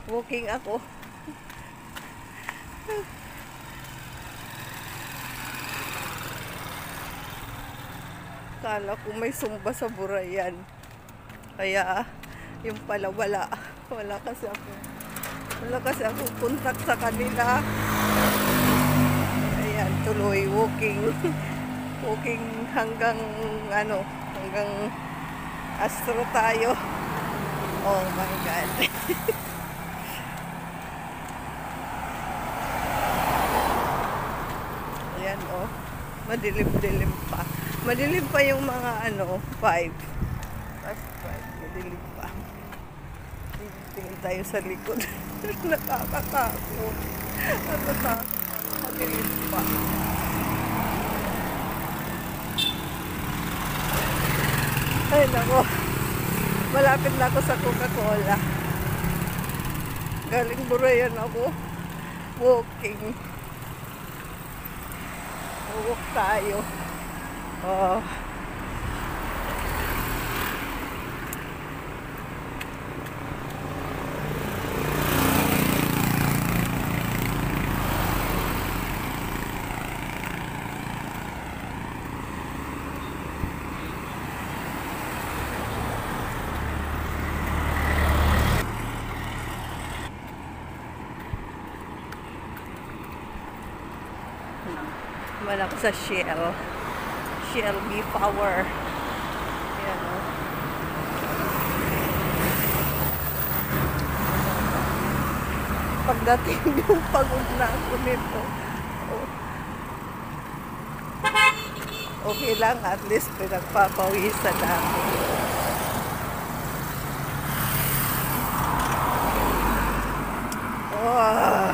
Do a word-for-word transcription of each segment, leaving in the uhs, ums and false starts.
Walking ako. Kala ko may sumba sa burayan. Kaya, yung pala wala. Wala kasi ako. Wala kasi ako contact sa kanila. Ayan, tuloy walking. Walking hanggang ano, hanggang astro tayo. Oh my God. Ayan oh, madilim-dilim pa. Madilim pa yung mga ano, five. Past five, madilim pa. Tingin tayo sa likod. Nakakatakot. Nakakatakot. Madilim pa. Ay nako. Malapit na ako sa Coca-Cola. Galing burayan ako. Walking. Walk tayo. Oh. Wala ko sa Shell. Shell B-Power. Ayan o. Pagdating yung pagod na ako nito. Oh. Okay lang, at least pinagpapawisan na ako. Oh.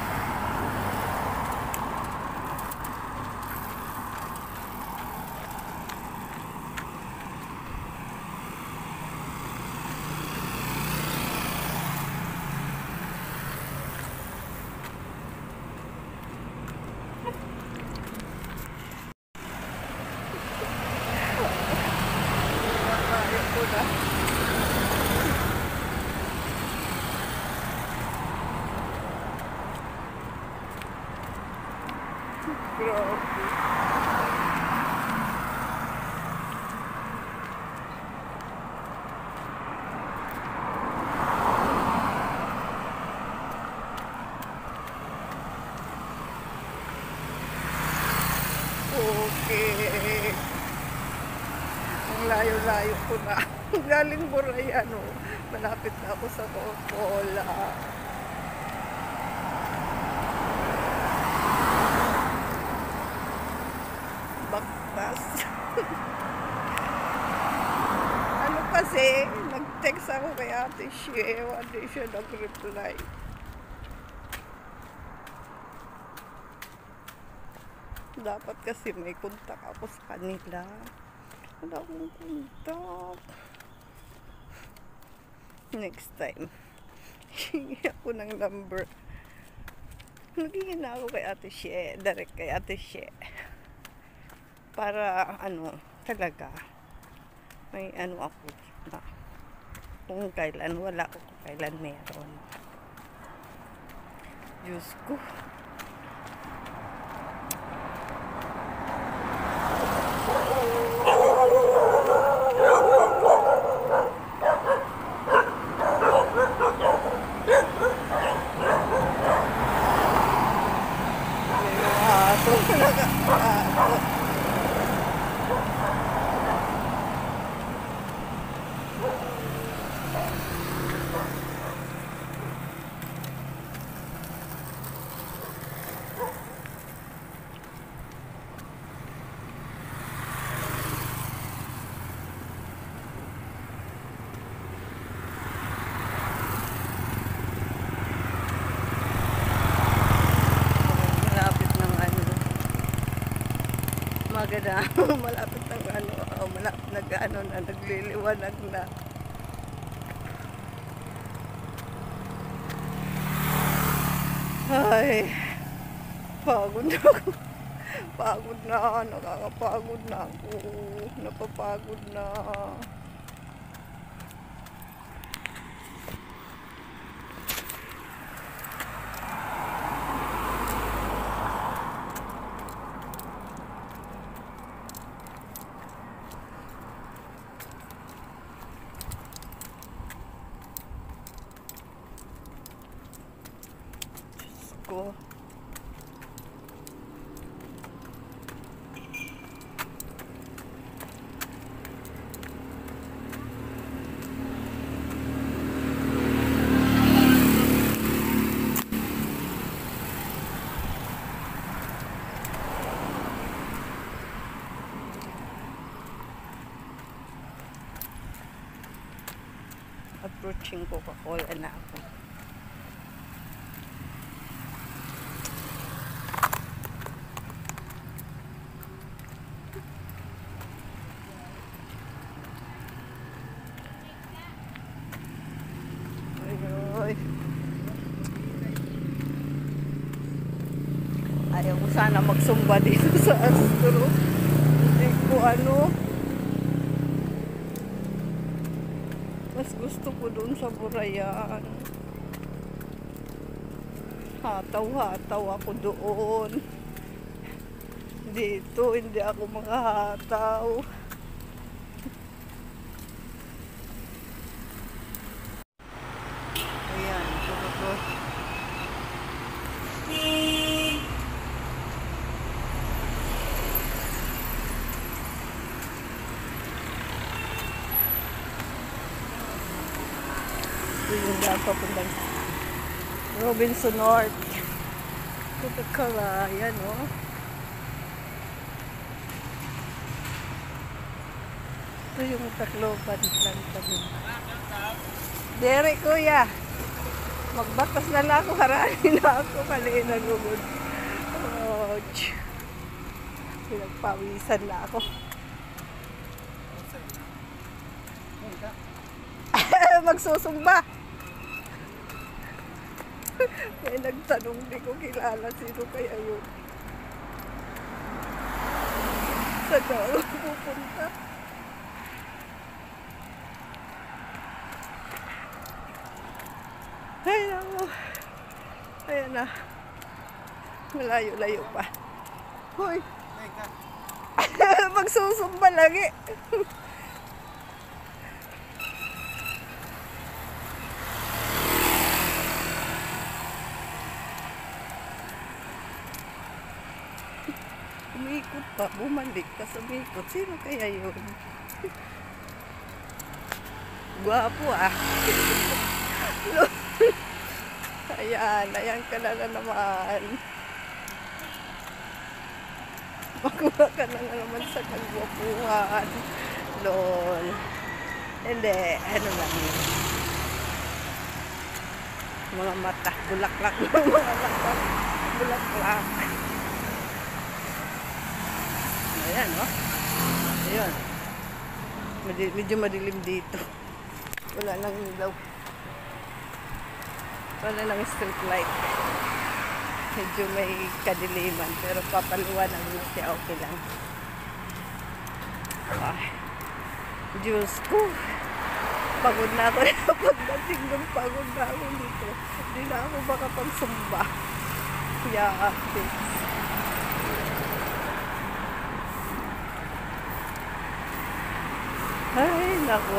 Okay. Ang layo-layo ko na. Galing burayan o. Malapit na ako sa Coca-Cola. Baktas. Ano kasi, nag-text ako kay Ate Shea. Hindi siya nag-reply. Dapat kasi may kontak ako sa kanila. Wala akong kontak. Next time, hingi ako ng number. Nagingin na ako kay Ate Shea. Direct kay Ate Shea. Para ano, talaga, may ano ako na kung kailan wala ako, kung kailan meron. Diyos ko. Maganda, malapit ng ano, oh, malapit nag ano na, nagliliwanag na. Ay, pagod na ako. Pagod na, nakakapagod na ako. Napapagod na. ko. Approaching Coca-Cola na ako. Ay, ayaw ko sana magsumba dito sa Astro. Hindi ko ano. Mas gusto ko doon sa burayan. Hataw-hataw ako doon. Dito, hindi ako makahataw. Ayan, ito ko. Yung daan papuntang Robinson North. Coca-Cola, yan o. Oh. Ito yung tacloban lang kami. Dere kuya, magbatas na lang ako, harani na ako, kaliin na lugod. Ouch. Pinagpawisan na ako. Magsusumba. May nagtanong, di ko kilala sino kaya yun. Saan na ako pupunta? Ay, ako. Ayan na. Malayo-layo pa. Hoy. Magsusumba lagi. Umikot pa, bumalik ka sa umikot. Sino kaya yun? Gwapo ah. Ayan, ayan ka na, na naman. Makuha ka na, na naman sa kagwapuhan. Lol. Hindi, ano lang yun. Mga mata, bulaklak. Mga mata, bulaklak. Ayan, no? Ayan. Medi- medyo madilim dito. Wala nang ilaw. Wala nang street light. Medyo may kadiliman. Pero papaliwanag na siya. Okay lang. Ay. Diyos ko. Pagod na ako. Pagdating ng pagod na ako dito. Hindi na ako makapagsumba. Yeah, thanks. Ay, naku.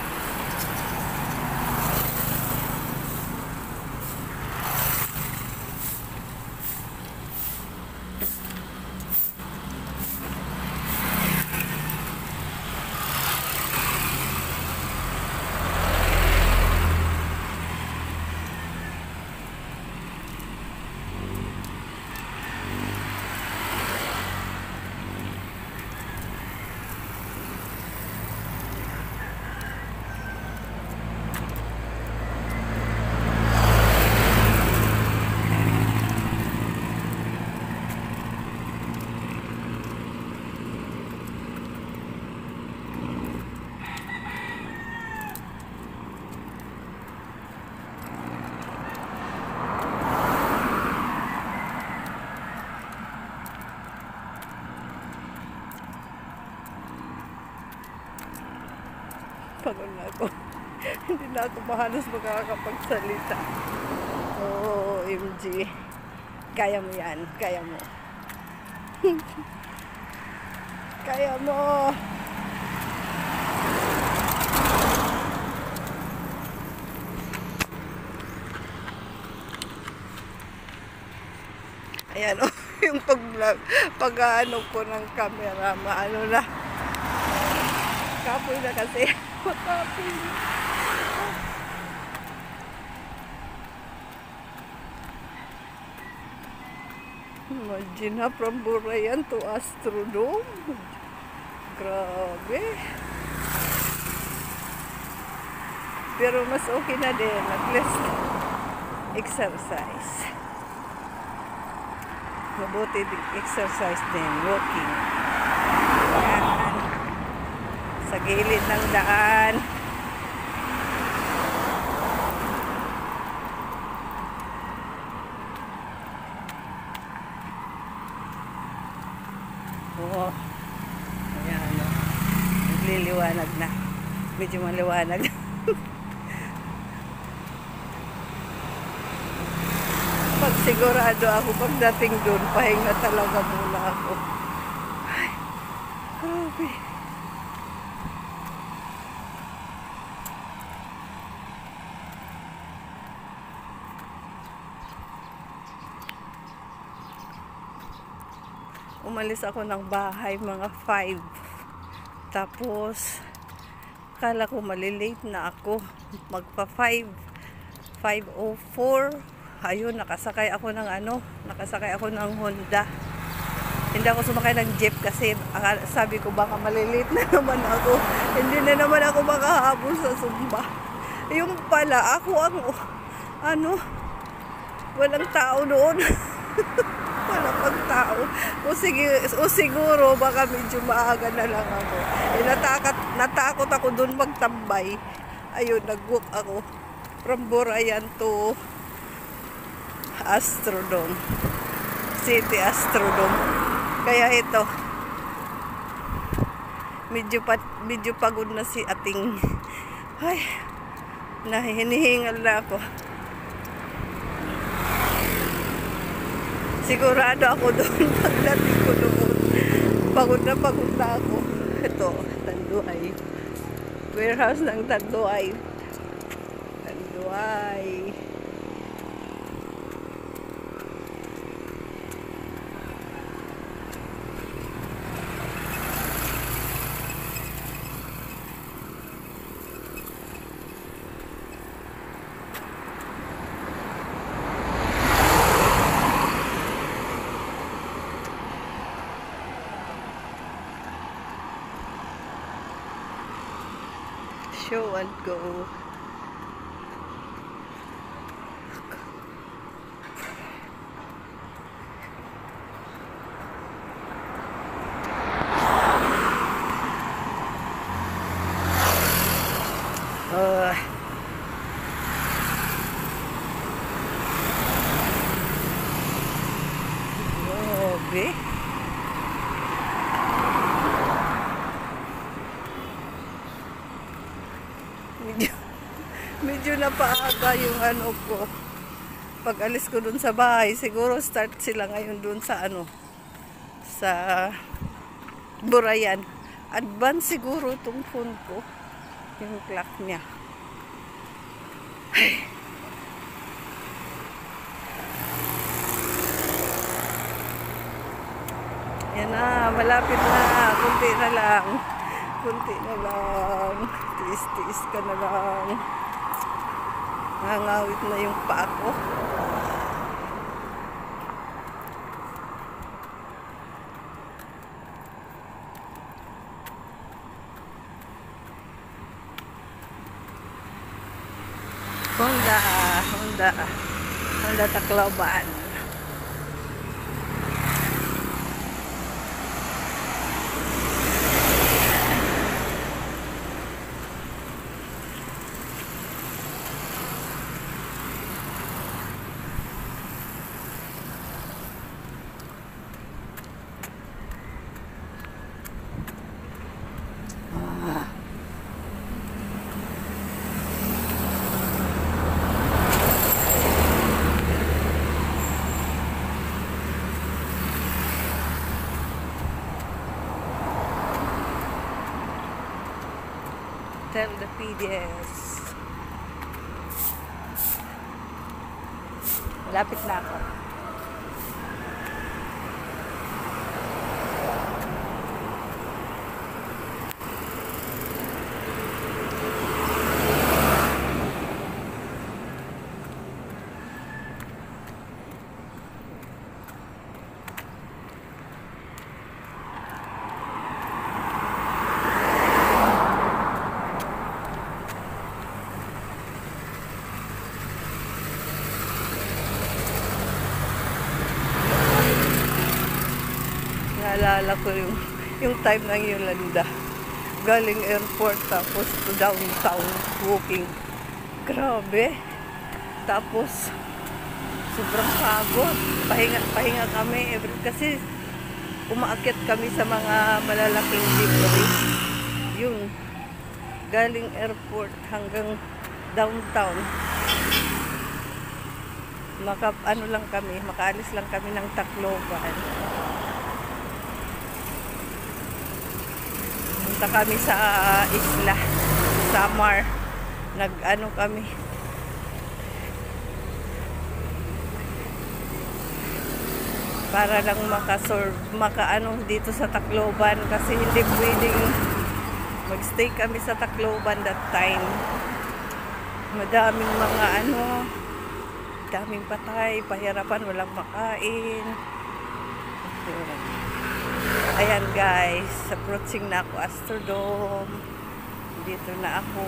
Pagod na ako. Hindi na ako mahalos makakapagsalita. Oh, O M G. Kaya mo yan. Kaya mo. Kaya mo. Ayan, oh, yung pag-vlog, pag-ano ko ng camera, maano na. Kapoy na kasi. Kapoy na. Imagine ha, from Burayan to Astrodome. Grabe. Pero mas okay na din, at least exercise. Mabuti din exercise din, walking. Ayan. Sa gilid ng daan. Oo. Ayan, no? Nagliliwanag na. Medyo maliwanag. Pag sigurado ako, pagdating doon, pahinga talaga muna ako. Ay, grabe. Umalis ako ng bahay mga five. Tapos, kala ko malilate na ako. Magpa five. five oh four. Ayun, nakasakay ako ng ano, nakasakay ako ng Honda. Hindi ako sumakay ng jeep kasi sabi ko baka malilate na naman ako. Hindi na naman ako makahabol sa Sumba. Yung pala, ako ang, ano, walang tao doon. Walang pang tao. O, sige, o siguro, baka medyo maaga na lang ako. Eh, natakot, natakot ako doon magtambay. Ayun, nag-walk ako. From Burayan to Astrodome. City Astrodome. Kaya ito, medyo, pa, medyo pagod na si Ating. Ay, nahinihingal na ako. Sigurado ako doon pagdating ko doon. Pagod na pagod na ako. Ito, Tanduay. Warehouse ng Tanduay. Tanduay. Show and go. Uh, okay. Medyo, medyo napaaga yung ano ko. Pag alis ko dun sa bahay, siguro start sila ngayon dun sa ano, sa Burayan. Advance siguro itong phone ko, yung clock niya. Ay. Yan na, malapit na, kunti na lang. Kunti na lang. Tiis-tiis ka na lang. Nangawit na yung paa ko. Honda, Honda, Honda tacloban. Tell the P D S. Lapit na ako. naalala ko yung, yung time ng Yolanda. Galing airport tapos to downtown walking. Grabe. Tapos sobrang pagod. Pahinga, pahinga kami. Every, kasi umaakyat kami sa mga malalaking libre. Yun. Galing airport hanggang downtown. Maka, ano lang kami, makaalis lang kami ng Tacloban. Punta kami sa uh, isla, Samar. Nag-ano kami. Para lang makasorb, makaano dito sa Tacloban kasi hindi pwedeng magstay kami sa Tacloban that time. Madaming mga ano, daming patay, pahirapan, walang makain. Ayan guys, approaching na ako Astrodome. Dito na ako.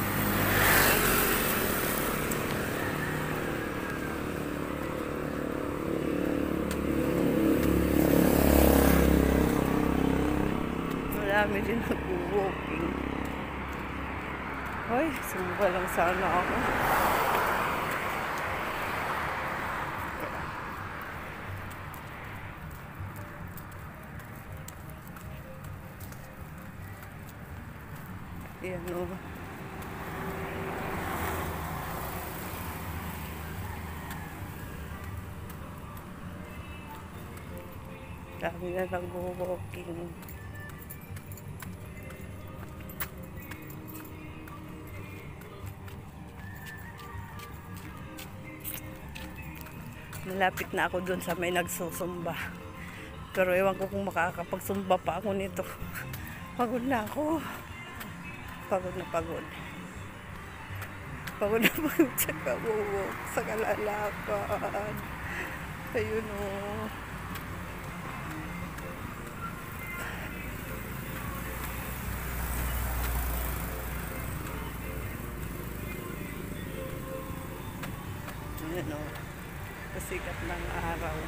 Marami din nag-walking. Hoy, sumba lang sana ako. Ayan o. Dami na nag-walking. Malapit na ako dun sa may nagsusumba. Pero ewan ko kung makakapagsumba pa ako nito. Pagod na ako. Pagod na pagod. Pagod na pagod sa kawok, sa kalalakan. Ayun o. Ayun o. Pasikat ng araw.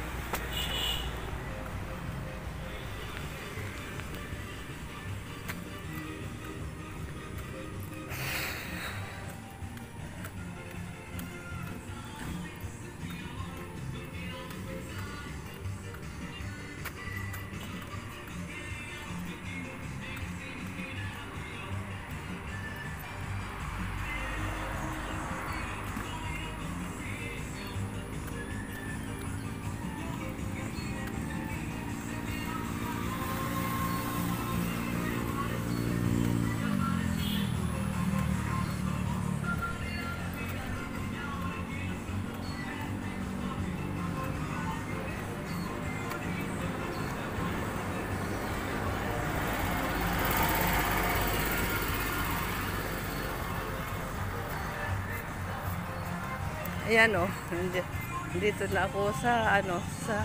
Ayan o, dito na ako sa ano, sa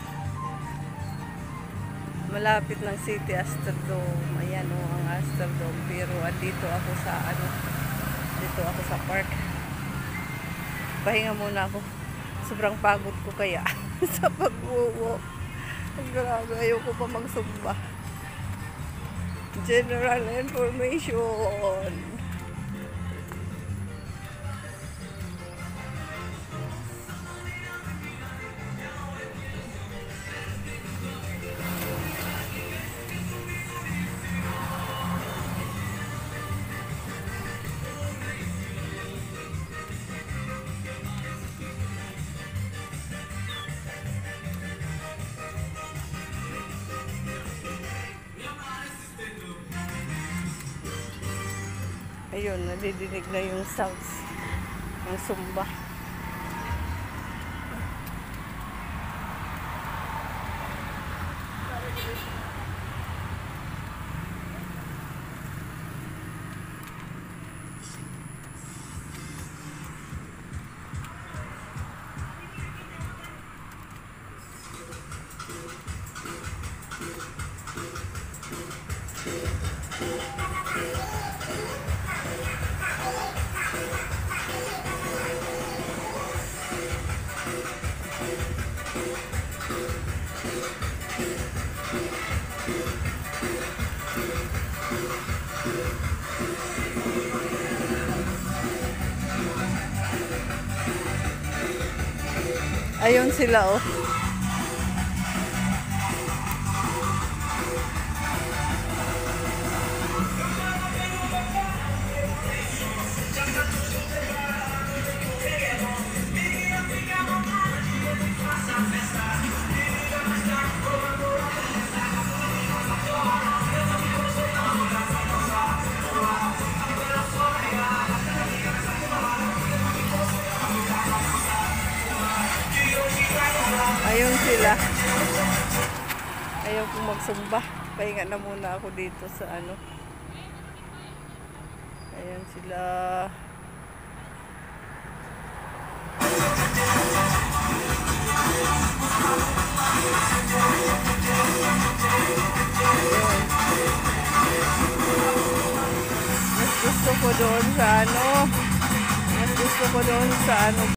malapit ng City Astrodome. Ayan o, ang Astrodome. Pero dito ako sa ano, dito ako sa park. Pahinga muna ako. Sobrang pagod ko kaya sa pag-walk. Grabe, ayoko pa magsumba. General information. Ayun, nadidinig na yung sounds ng sumba. Ayun sila, oh. Ayun sila. Ayaw kong magsumba. Pahinga na muna ako dito sa ano. Ayun sila. Mas gusto ko doon sa ano. Mas gusto ko doon sa ano.